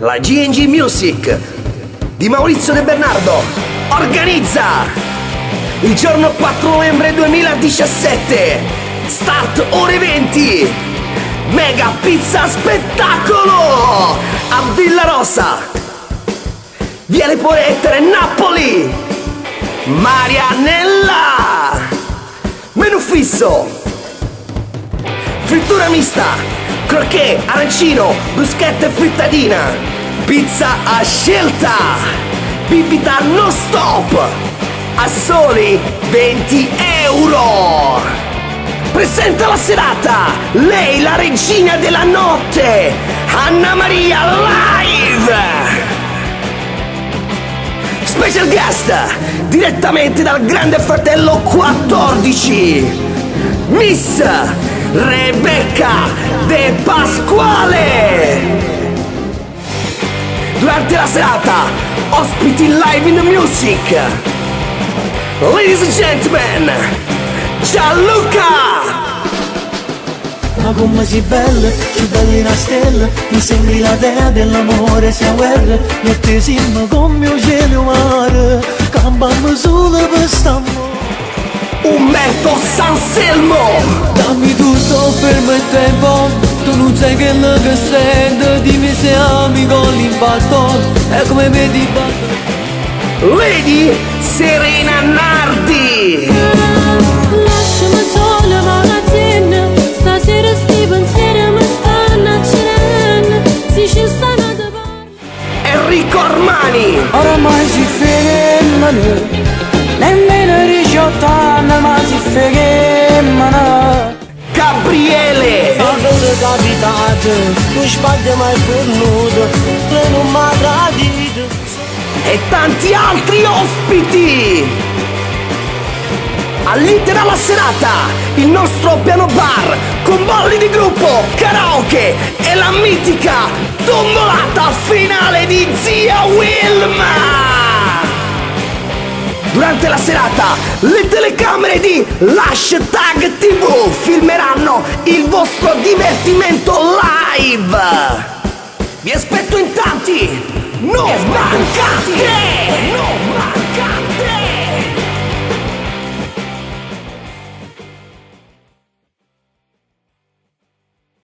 la G&G Music di Maurizio De Bernardo organizza il giorno 4 novembre 2017, start ore 20, mega pizza spettacolo a Villarosa, Viale Poetere, Napoli. Marianella, menù fisso, frittura mista, crocchè, arancino, bruschetta e frittadina, pizza a scelta, bibita non stop, a soli 20 euro. Presenta la serata lei, la regina della notte, Anna Maria live. Special guest direttamente dal Grande Fratello 14, Miss Rebecca De Pasquale. Durante la serata ospiti live in the music, ladies and gentlemen, Gianluca. Ma come sei bella, più bella di una stella, mi sembri la dea dell'amore, sia guerra, io e te siamo come il cielo e il mare, cambiamo solo per st'amore. Umberto Sanselmo. Dammi tutto, fermo il tempo, tu non sai che lo che sento, dimmi se ami con l'impatto, è come vedi batto. Lady Serena Nardi. Lasciami sola magazzina, stasera sti pensieri mi stanno accendendo, si ci stanno da parte. Enrico Armani. Oramai si fermano, nemmeno 18 anni ma si fermano. Gabriele. Quando capitate, non sbaglia mai fornuto, se non mi ha tradito. E tanti altri ospiti. All'intera la serata il nostro piano bar con balli di gruppo, karaoke e la mitica tombolata finale di Zia Wilma. Durante la serata le telecamere di Hashtag TV filmeranno il vostro divertimento live. Vi aspetto in tanti, non mancate!